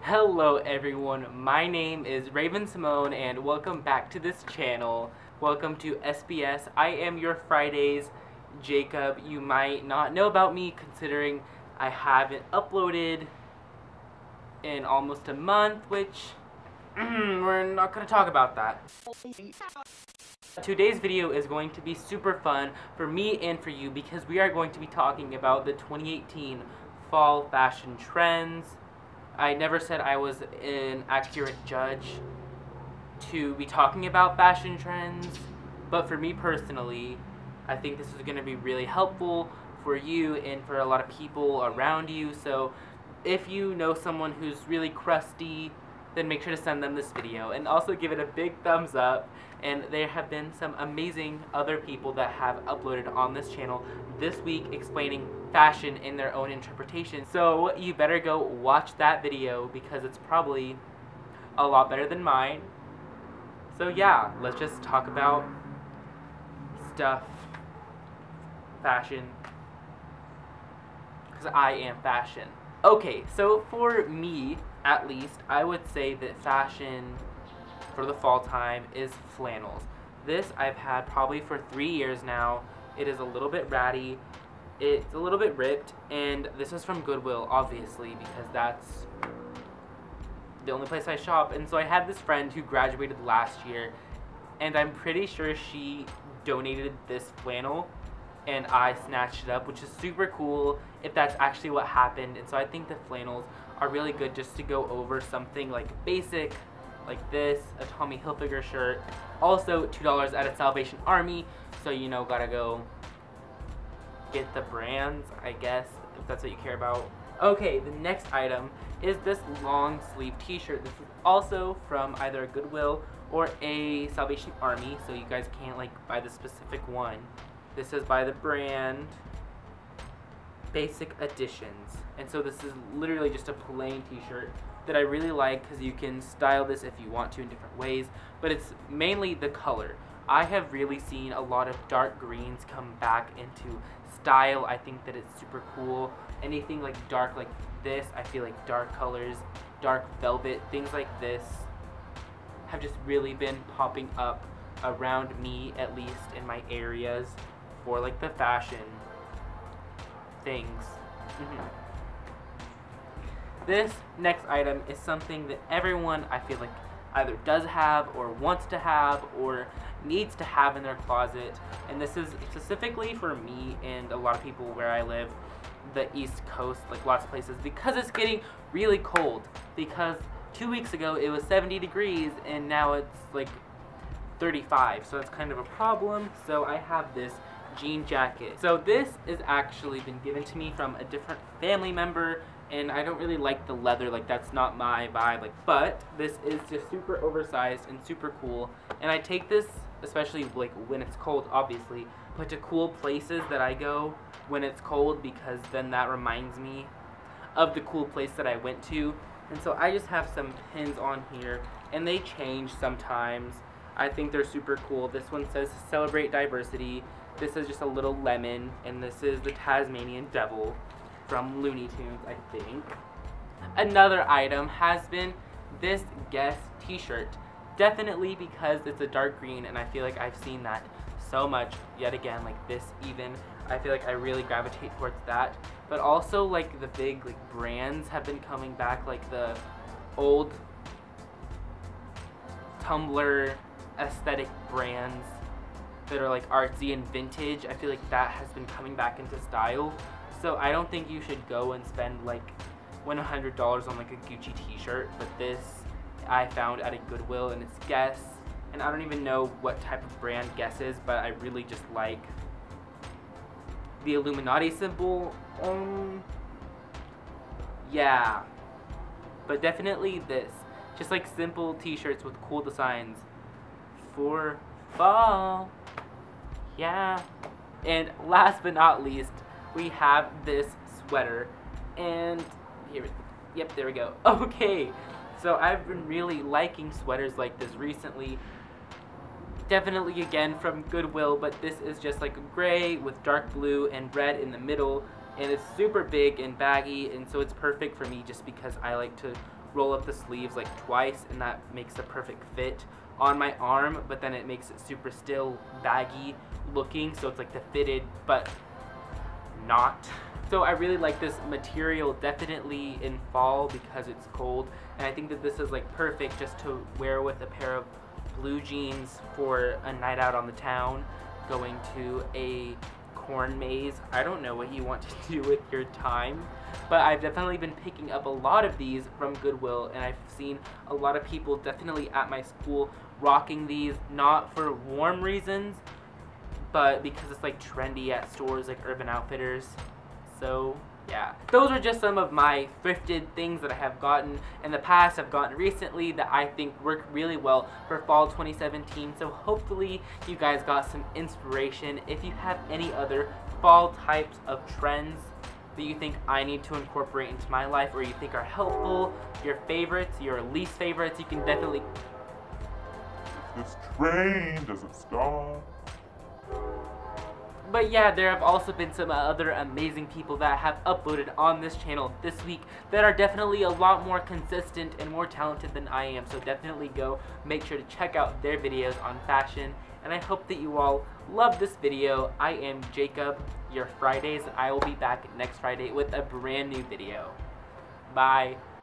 Hello everyone, my name is Raven Simone and welcome back to this channel. Welcome to SBS. I am your Fridays Jacob. You might not know about me considering I haven't uploaded in almost a month, which we're not going to talk about that. Today's video is going to be super fun for me and for you because we are going to be talking about the 2018 fall fashion trends. I never said I was an accurate judge to be talking about fashion trends, but for me personally, I think this is going to be really helpful for you and for a lot of people around you. So if you know someone who's really crusty, then make sure to send them this video and also give it a big thumbs up. And there have been some amazing other people that have uploaded on this channel this week explaining fashion in their own interpretation. So you better go watch that video because it's probably a lot better than mine. So yeah, let's just talk about stuff, fashion, because I am fashion. Okay, so for me, at least, I would say that fashion for the fall time is flannels. This I've had probably for 3 years now. It is a little bit ratty, it's a little bit ripped, and this is from Goodwill, obviously, because that's the only place I shop. And so I had this friend who graduated last year, and I'm pretty sure she donated this flannel, and I snatched it up, which is super cool if that's actually what happened. And so I think the flannels are really good just to go over something like basic, like this, a Tommy Hilfiger shirt. Also $2 at a Salvation Army, so you know, gotta go get the brands, I guess, if that's what you care about. Okay, the next item is this long sleeve t-shirt. This is also from either a Goodwill or a Salvation Army, so you guys can't like buy the specific one. This is by the brand Basic Editions, and so this is literally just a plain t-shirt that I really like because you can style this if you want to in different ways, but it's mainly the color. I have really seen a lot of dark greens come back into style. I think that it's super cool. Anything like dark like this, I feel like dark colors, dark velvet, things like this have just really been popping up around me, at least in my areas, for like the fashion things. This next item is something that everyone, I feel like, either does have or wants to have or needs to have in their closet, and this is specifically for me and a lot of people where I live, the East Coast, like lots of places, because it's getting really cold. Because 2 weeks ago it was 70 degrees and now it's like 35, so it's kind of a problem. So I have this jean jacket. So this has actually been given to me from a different family member, and I don't really like the leather, like that's not my vibe, like, but this is just super oversized and super cool, and I take this especially like when it's cold, obviously, but to cool places that I go when it's cold, because then that reminds me of the cool place that I went to. And so I just have some pins on here, and they change sometimes. I think they're super cool. This one says Celebrate Diversity. This is just a little lemon, and this is the Tasmanian Devil from Looney Tunes, I think. Another item has been this Guess t-shirt. Definitely because it's a dark green, and I feel like I've seen that so much yet again, like this even. I feel like I really gravitate towards that. But also like the big like brands have been coming back, like the old Tumblr aesthetic brands that are like artsy and vintage. I feel like that has been coming back into style. So I don't think you should go and spend like $100 on like a Gucci t-shirt, but this I found at a Goodwill, and it's Guess, and I don't even know what type of brand Guess is, but I really just like the Illuminati symbol. Yeah, but definitely this, just like simple t-shirts with cool designs for fall. Yeah. And last but not least, we have this sweater, and here, yep, there we go. Okay, so I've been really liking sweaters like this recently. Definitely again from Goodwill, but this is just like gray with dark blue and red in the middle, and it's super big and baggy, and so it's perfect for me just because I like to roll up the sleeves like twice, and that makes a perfect fit on my arm, but then it makes it super still baggy looking, so it's like the fitted but not. So I really like this material, definitely in fall because it's cold, and I think that this is like perfect just to wear with a pair of blue jeans for a night out on the town, going to a corn maze. I don't know what you want to do with your time, but I've definitely been picking up a lot of these from Goodwill, and I've seen a lot of people definitely at my school rocking these, not for warm reasons, but because it's like trendy at stores like Urban Outfitters. So yeah, those are just some of my thrifted things that I have gotten in the past, I've gotten recently, that I think work really well for fall 2017. So hopefully you guys got some inspiration. If you have any other fall types of trends that you think I need to incorporate into my life, or you think are helpful, your favorites, your least favorites, you can definitely... This train doesn't stop. But yeah, there have also been some other amazing people that have uploaded on this channel this week that are definitely a lot more consistent and more talented than I am. So definitely go make sure to check out their videos on fashion. And I hope that you all love this video. I am Jacob, your Fridays, and I will be back next Friday with a brand new video. Bye.